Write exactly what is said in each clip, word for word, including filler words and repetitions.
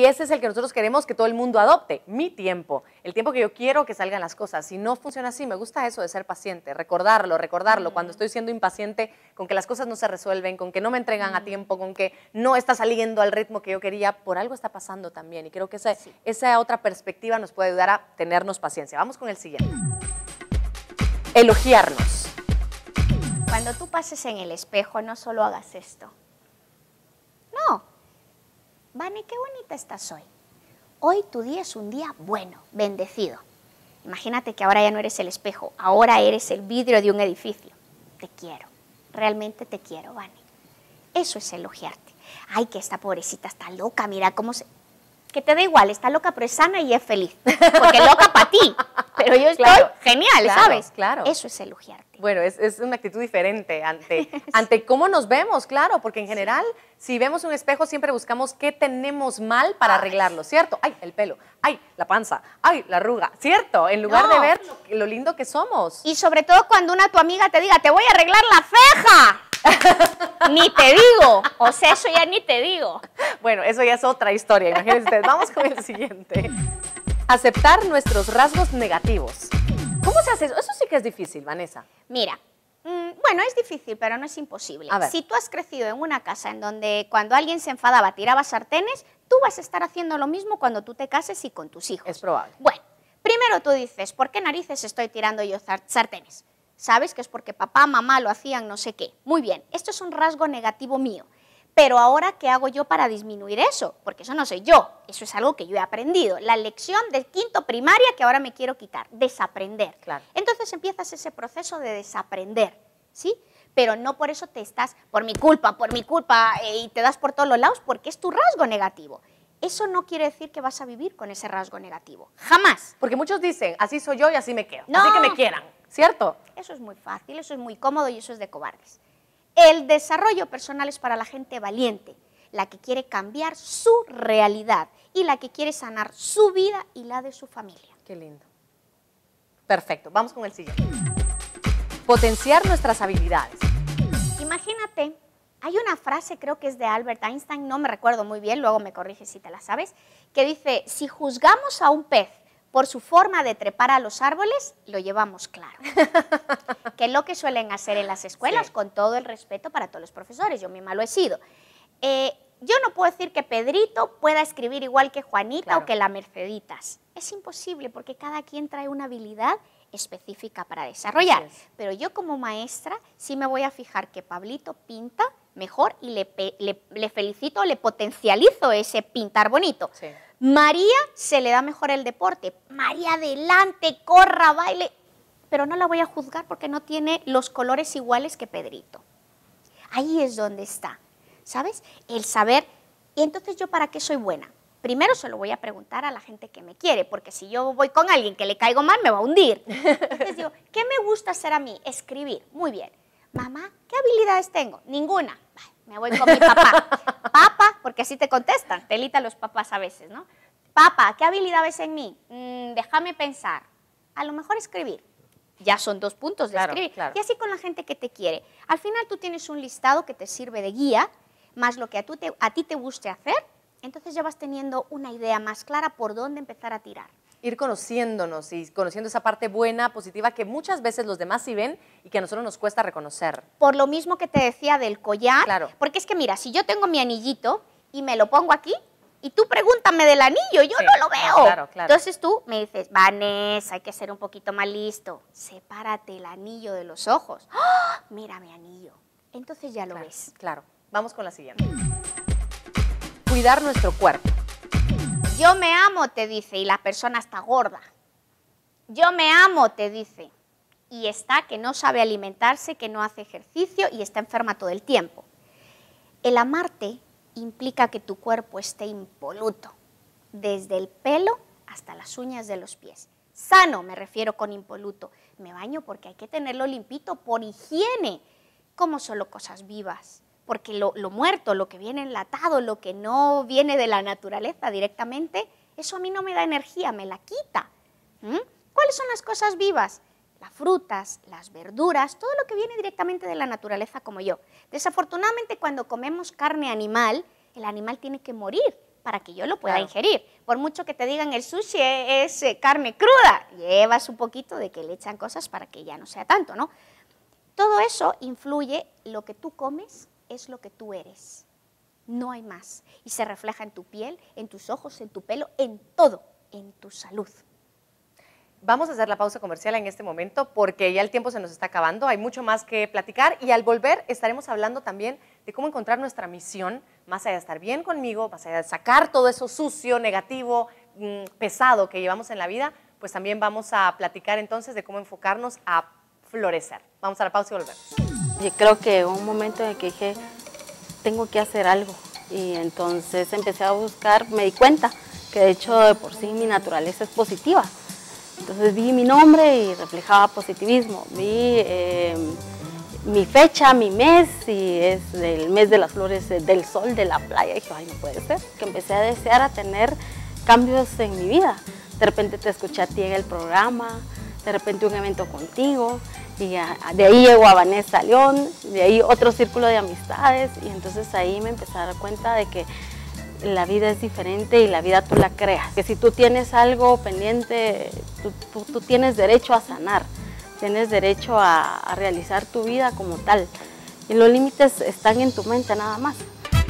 ese es el que nosotros queremos que todo el mundo adopte, mi tiempo, el tiempo que yo quiero que salgan las cosas. Si no funciona así, me gusta eso de ser paciente, recordarlo, recordarlo, mm. cuando estoy siendo impaciente con que las cosas no se resuelven, con que no me entregan mm. a tiempo, con que no está saliendo al ritmo que yo quería, por algo está pasando también. Y creo que esa, sí. esa otra perspectiva nos puede ayudar a tenernos paciencia. Vamos con el siguiente. Elogiarnos. Cuando tú pases en el espejo, no solo hagas esto. No. Vane, qué bonita estás hoy. Hoy tu día es un día bueno, bendecido. Imagínate que ahora ya no eres el espejo, ahora eres el vidrio de un edificio. Te quiero, realmente te quiero, Vane. Eso es elogiarte. Ay, que esta pobrecita está loca, mira cómo se... Que te da igual, está loca pero es sana y es feliz. Porque loca para ti, pero yo estoy claro, genial, claro, ¿sabes? Claro. Eso es elogiarte. Bueno, es, es una actitud diferente ante, sí. ante cómo nos vemos, claro, porque en general, sí. si vemos un espejo, siempre buscamos qué tenemos mal para ay. arreglarlo, ¿cierto? Ay, el pelo, ay, la panza, ay, la arruga, ¿cierto? En lugar no. de ver lo, lo lindo que somos. Y sobre todo cuando una tu amiga te diga, te voy a arreglar la ceja. Ni te digo, o sea, eso ya ni te digo. Bueno, eso ya es otra historia, imagínense ustedes. Vamos con el siguiente. Aceptar nuestros rasgos negativos. ¿Cómo se hace eso? Eso sí que es difícil, Vanessa. Mira, mmm, bueno, es difícil, pero no es imposible. Si tú has crecido en una casa en donde cuando alguien se enfadaba tiraba sartenes, tú vas a estar haciendo lo mismo cuando tú te cases y con tus hijos. Es probable. Bueno, primero tú dices, ¿por qué narices estoy tirando yo sartenes? Sabes que es porque papá, mamá lo hacían no sé qué. Muy bien, esto es un rasgo negativo mío. Pero ahora, ¿qué hago yo para disminuir eso? Porque eso no soy yo, eso es algo que yo he aprendido. La lección del quinto primaria que ahora me quiero quitar, desaprender. Claro. Entonces empiezas ese proceso de desaprender, ¿sí? Pero no por eso te estás, por mi culpa, por mi culpa, eh, y te das por todos los lados porque es tu rasgo negativo. Eso no quiere decir que vas a vivir con ese rasgo negativo, jamás. Porque muchos dicen, así soy yo y así me quedo, no. así que me quieran, ¿cierto? Eso es muy fácil, eso es muy cómodo y eso es de cobardes. El desarrollo personal es para la gente valiente, la que quiere cambiar su realidad y la que quiere sanar su vida y la de su familia. Qué lindo. Perfecto, vamos con el siguiente. Potenciar nuestras habilidades. Imagínate, hay una frase, creo que es de Albert Einstein, no me recuerdo muy bien, luego me corriges si te la sabes, que dice, si juzgamos a un pez por su forma de trepar a los árboles, lo llevamos claro. Que es lo que suelen hacer en las escuelas, sí. con todo el respeto para todos los profesores, yo misma lo he sido. Eh, yo no puedo decir que Pedrito pueda escribir igual que Juanita claro. o que la Merceditas. Es imposible porque cada quien trae una habilidad específica para desarrollar. Es. Pero yo como maestra sí me voy a fijar que Pablito pinta mejor y le, le, le felicito, le potencializo ese pintar bonito. Sí. María se le da mejor el deporte. María adelante, corra, baile. Pero no la voy a juzgar porque no tiene los colores iguales que Pedrito. Ahí es donde está, ¿sabes? El saber, y entonces yo para qué soy buena. Primero se lo voy a preguntar a la gente que me quiere, porque si yo voy con alguien que le caigo mal, me va a hundir. Entonces digo, ¿qué me gusta hacer a mí? Escribir. Muy bien. Mamá, ¿qué habilidades tengo? Ninguna. Me voy con mi papá. Papá, porque así te contestan, telita los papás a veces, ¿no? Papá, ¿qué habilidad ves en mí? Mm, déjame pensar. A lo mejor escribir. Ya son dos puntos de claro, escribir. Claro. Y así con la gente que te quiere. Al final tú tienes un listado que te sirve de guía, más lo que a, tú te, a ti te guste hacer, entonces ya vas teniendo una idea más clara por dónde empezar a tirar. Ir conociéndonos y conociendo esa parte buena, positiva, que muchas veces los demás sí ven y que a nosotros nos cuesta reconocer. Por lo mismo que te decía del collar, claro. porque es que mira, si yo tengo mi anillito y me lo pongo aquí, y tú pregúntame del anillo, yo sí, no lo veo. Claro, claro. Entonces tú me dices, Vanessa, hay que ser un poquito más listo. Sepárate el anillo de los ojos. ¡Oh! Mira mi anillo. Entonces ya lo claro, ves. Claro. Vamos con la siguiente. Cuidar nuestro cuerpo. Yo me amo, te dice, y la persona está gorda. Yo me amo, te dice, y está que no sabe alimentarse, que no hace ejercicio y está enferma todo el tiempo. El amarte implica que tu cuerpo esté impoluto, desde el pelo hasta las uñas de los pies. Sano me refiero con impoluto. Me baño porque hay que tenerlo limpito por higiene, como solo cosas vivas. Porque lo, lo muerto, lo que viene enlatado, lo que no viene de la naturaleza directamente, eso a mí no me da energía, me la quita. ¿Mm? ¿Cuáles son las cosas vivas? Las frutas, las verduras, todo lo que viene directamente de la naturaleza como yo. Desafortunadamente cuando comemos carne animal, el animal tiene que morir para que yo lo pueda Claro. ingerir. Por mucho que te digan el sushi es, es carne cruda, llevas un poquito de que le echan cosas para que ya no sea tanto, ¿no? Todo eso influye, lo que tú comes es lo que tú eres, no hay más. Y se refleja en tu piel, en tus ojos, en tu pelo, en todo, en tu salud. Vamos a hacer la pausa comercial en este momento porque ya el tiempo se nos está acabando, hay mucho más que platicar y al volver estaremos hablando también de cómo encontrar nuestra misión, más allá de estar bien conmigo, más allá de sacar todo eso sucio, negativo, mmm, pesado que llevamos en la vida, pues también vamos a platicar entonces de cómo enfocarnos a florecer. Vamos a la pausa y volvemos. Yo creo que hubo un momento en el que dije, tengo que hacer algo y entonces empecé a buscar, me di cuenta que de hecho de por sí mi naturaleza es positiva. Entonces vi mi nombre y reflejaba positivismo, vi eh, mi fecha, mi mes, y es el mes de las flores, del sol, de la playa, y dije, ay, no puede ser, que empecé a desear a tener cambios en mi vida. De repente te escuché a ti en el programa, de repente un evento contigo, y a, de ahí llegó a Vanessa León, de ahí otro círculo de amistades, y entonces ahí me empecé a dar cuenta de que la vida es diferente y la vida tú la creas. Que si tú tienes algo pendiente, tú, tú, tú tienes derecho a sanar, tienes derecho a, a realizar tu vida como tal. Y los límites están en tu mente nada más.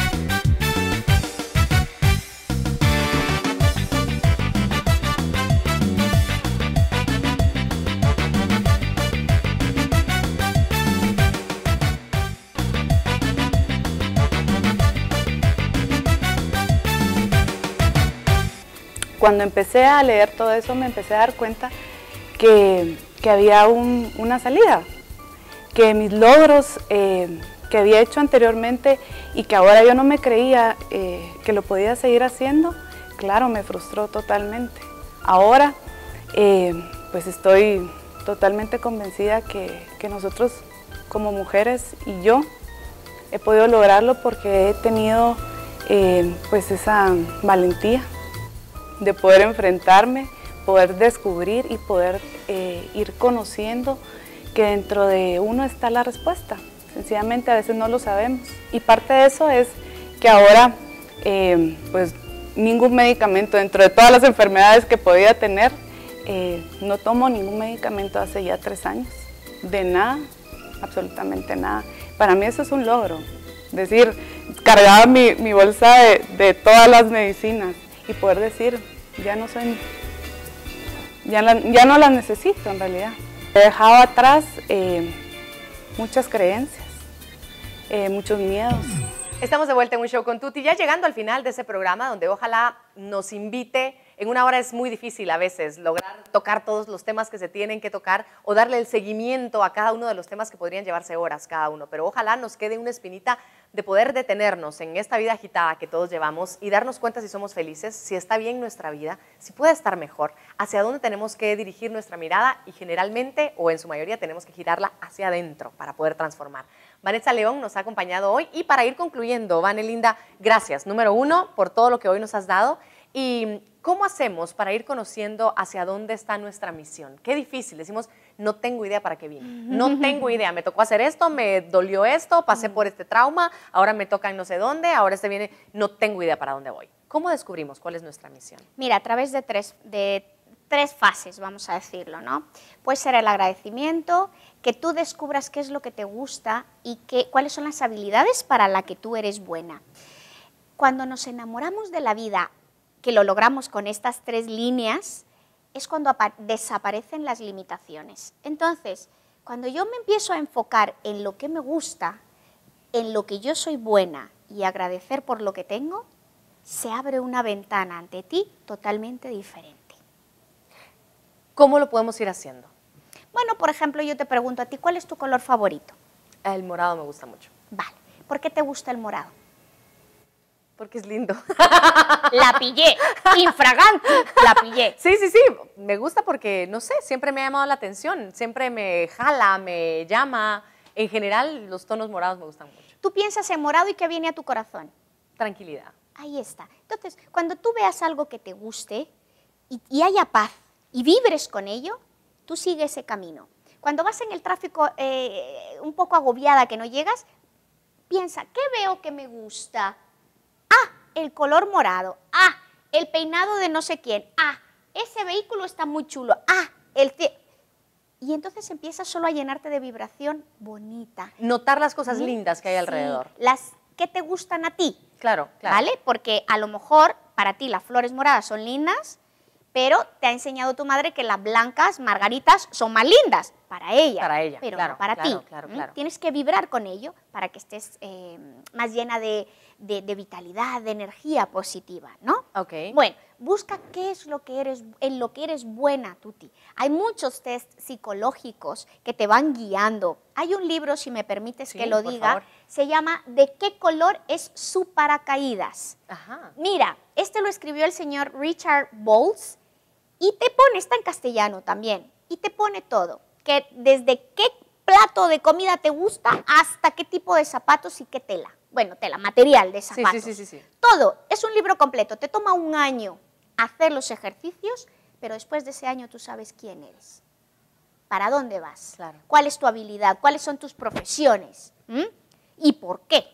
Cuando empecé a leer todo eso me empecé a dar cuenta que, que había un, una salida, que mis logros eh, que había hecho anteriormente y que ahora yo no me creía eh, que lo podía seguir haciendo, claro, me frustró totalmente. Ahora eh, pues estoy totalmente convencida que, que nosotros como mujeres y yo he podido lograrlo porque he tenido eh, pues esa valentía de poder enfrentarme, poder descubrir y poder eh, ir conociendo que dentro de uno está la respuesta. Sencillamente a veces no lo sabemos. Y parte de eso es que ahora, eh, pues ningún medicamento, dentro de todas las enfermedades que podía tener, eh, no tomo ningún medicamento hace ya tres años. De nada, absolutamente nada. Para mí eso es un logro. Es decir, cargaba mi, mi bolsa de, de todas las medicinas y poder decir, ya no soy, ya, la, ya no las necesito en realidad. He dejado atrás eh, muchas creencias, eh, muchos miedos. Estamos de vuelta en Un Show con Tuti, ya llegando al final de ese programa donde ojalá nos invite. En una hora es muy difícil a veces lograr tocar todos los temas que se tienen que tocar o darle el seguimiento a cada uno de los temas que podrían llevarse horas cada uno, pero ojalá nos quede una espinita de poder detenernos en esta vida agitada que todos llevamos y darnos cuenta si somos felices, si está bien nuestra vida, si puede estar mejor, hacia dónde tenemos que dirigir nuestra mirada y generalmente o en su mayoría tenemos que girarla hacia adentro para poder transformar. Vanessa León nos ha acompañado hoy y para ir concluyendo, Vane Linda, gracias, número uno, por todo lo que hoy nos has dado. ¿Y cómo hacemos para ir conociendo hacia dónde está nuestra misión? Qué difícil, decimos, no tengo idea para qué vine, no tengo idea, me tocó hacer esto, me dolió esto, pasé por este trauma, ahora me toca en no sé dónde, ahora este viene, no tengo idea para dónde voy. ¿Cómo descubrimos cuál es nuestra misión? Mira, a través de tres, de tres fases, vamos a decirlo, ¿no? Puede ser el agradecimiento, que tú descubras qué es lo que te gusta y qué, cuáles son las habilidades para las que tú eres buena. Cuando nos enamoramos de la vida, que lo logramos con estas tres líneas, es cuando desaparecen las limitaciones. Entonces, cuando yo me empiezo a enfocar en lo que me gusta, en lo que yo soy buena y agradecer por lo que tengo, se abre una ventana ante ti totalmente diferente. ¿Cómo lo podemos ir haciendo? Bueno, por ejemplo, yo te pregunto a ti, ¿cuál es tu color favorito? El morado me gusta mucho. Vale, ¿por qué te gusta el morado? Porque es lindo. La pillé, infraganti, la pillé. Sí, sí, sí, me gusta porque, no sé, siempre me ha llamado la atención, siempre me jala, me llama. En general, los tonos morados me gustan mucho. Tú piensas en morado y ¿qué viene a tu corazón? Tranquilidad. Ahí está. Entonces, cuando tú veas algo que te guste y, y haya paz y vibres con ello, tú sigues ese camino. Cuando vas en el tráfico eh, un poco agobiada que no llegas, piensa, ¿qué veo que me gusta? Ah, el color morado. Ah, el peinado de no sé quién. Ah, ese vehículo está muy chulo. Ah, el... Y entonces empiezas solo a llenarte de vibración bonita. Notar las cosas ¿Sí? lindas que hay Sí, alrededor. las que te gustan a ti. Claro, claro. ¿Vale? Porque a lo mejor para ti las flores moradas son lindas, pero te ha enseñado tu madre que las blancas, margaritas, son más lindas para ella. Para ella, pero claro, no para claro, ti. claro, ¿Mm? claro. Tienes que vibrar con ello para que estés eh, más llena de, de, de vitalidad, de energía positiva, ¿no? Ok. Bueno, busca qué es lo que eres, en lo que eres buena, Tuti. Hay muchos test psicológicos que te van guiando. Hay un libro, si me permites Sí, que lo por diga, favor. se llama ¿De qué color es su paracaídas? Ajá. Mira, este lo escribió el señor Richard Bowles y te pone, está en castellano también, y te pone todo, que desde qué plato de comida te gusta hasta qué tipo de zapatos y qué tela. Bueno, tela, material de Sí, zapatos. sí, sí, sí, sí. Todo, es un libro completo, te toma un año hacer los ejercicios, pero después de ese año tú sabes quién eres, para dónde vas, Claro. cuál es tu habilidad, cuáles son tus profesiones, ¿m? Y por qué,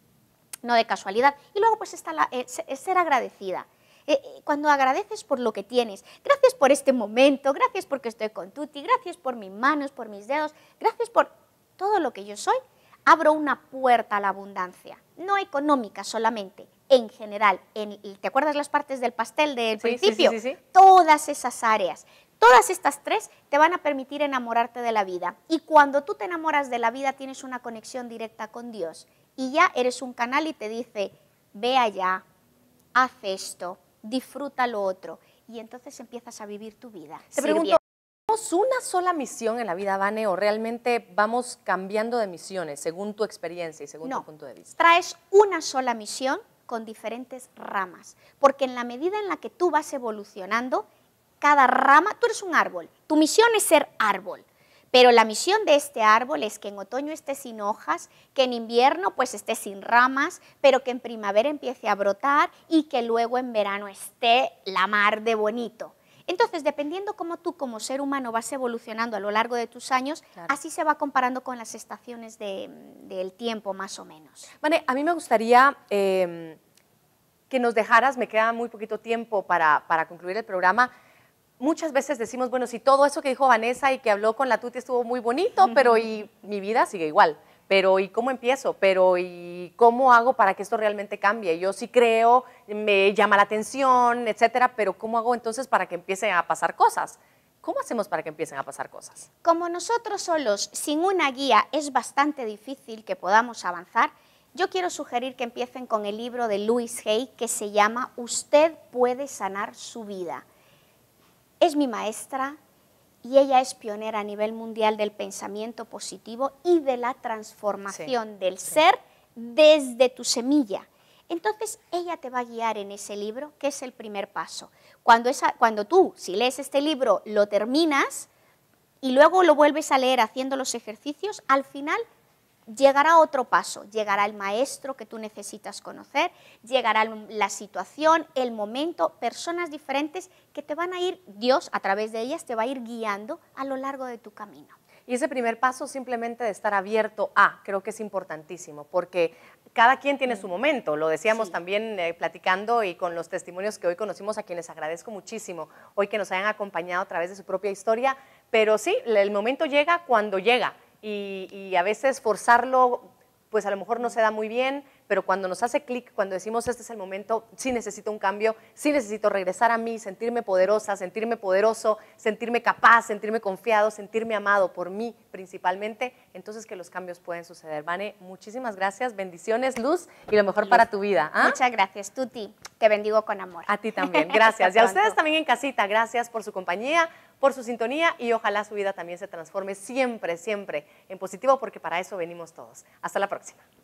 no de casualidad. Y luego pues está la, eh, se- ser agradecida. Eh, eh, cuando agradeces por lo que tienes, gracias por este momento, gracias porque estoy con Tuti, gracias por mis manos, por mis dedos, gracias por todo lo que yo soy, abro una puerta a la abundancia, no económica solamente, en general. En, ¿te acuerdas las partes del pastel del Sí, sí, principio? sí, sí, sí. Todas esas áreas, todas estas tres te van a permitir enamorarte de la vida. Y cuando tú te enamoras de la vida tienes una conexión directa con Dios. Y ya eres un canal y te dice, ve allá, haz esto, disfruta lo otro. Y entonces empiezas a vivir tu vida. Te pregunto, sirviendo. ¿tenemos una sola misión en la vida, Vane, o realmente vamos cambiando de misiones según tu experiencia y según No. tu punto de vista? Traes una sola misión con diferentes ramas. Porque en la medida en la que tú vas evolucionando, cada rama, tú eres un árbol. Tu misión es ser árbol. Pero la misión de este árbol es que en otoño esté sin hojas, que en invierno pues esté sin ramas, pero que en primavera empiece a brotar y que luego en verano esté la mar de bonito. Entonces, dependiendo cómo tú como ser humano vas evolucionando a lo largo de tus años, Claro. así se va comparando con las estaciones de- del tiempo más o menos. Vane, a mí me gustaría eh, que nos dejaras, me queda muy poquito tiempo para, para concluir el programa. Muchas veces decimos, bueno, si todo eso que dijo Vanessa y que habló con la Tuti estuvo muy bonito, pero y mi vida sigue igual. Pero ¿y cómo empiezo? Pero ¿y cómo hago para que esto realmente cambie? Yo sí creo, me llama la atención, etcétera, pero ¿cómo hago entonces para que empiecen a pasar cosas? ¿Cómo hacemos para que empiecen a pasar cosas? Como nosotros solos, sin una guía, es bastante difícil que podamos avanzar, yo quiero sugerir que empiecen con el libro de Louise Hay que se llama Usted puede sanar su vida. Es mi maestra y ella es pionera a nivel mundial del pensamiento positivo y de la transformación Sí, del sí. ser desde tu semilla. Entonces, ella te va a guiar en ese libro, que es el primer paso. Cuando, esa, cuando tú, si lees este libro, lo terminas y luego lo vuelves a leer haciendo los ejercicios, al final llegará otro paso, llegará el maestro que tú necesitas conocer, llegará la situación, el momento, personas diferentes que te van a ir, Dios a través de ellas te va a ir guiando a lo largo de tu camino. Y ese primer paso simplemente de estar abierto a, creo que es importantísimo, porque cada quien tiene su momento, lo decíamos Sí. también eh, platicando y con los testimonios que hoy conocimos, a quienes agradezco muchísimo, hoy que nos hayan acompañado a través de su propia historia, pero sí, el momento llega cuando llega y, y a veces forzarlo, pues a lo mejor no se da muy bien, pero cuando nos hace clic, cuando decimos este es el momento, sí necesito un cambio, sí necesito regresar a mí, sentirme poderosa, sentirme poderoso, sentirme capaz, sentirme confiado, sentirme amado por mí principalmente, entonces que los cambios pueden suceder. Vane, muchísimas gracias, bendiciones, luz y lo mejor para tu vida. ¿ah? Muchas gracias, Tuti. Te bendigo con amor. A ti también, gracias. Y a Hasta ustedes pronto. también en casita, gracias por su compañía, por su sintonía y ojalá su vida también se transforme siempre, siempre en positivo porque para eso venimos todos. Hasta la próxima.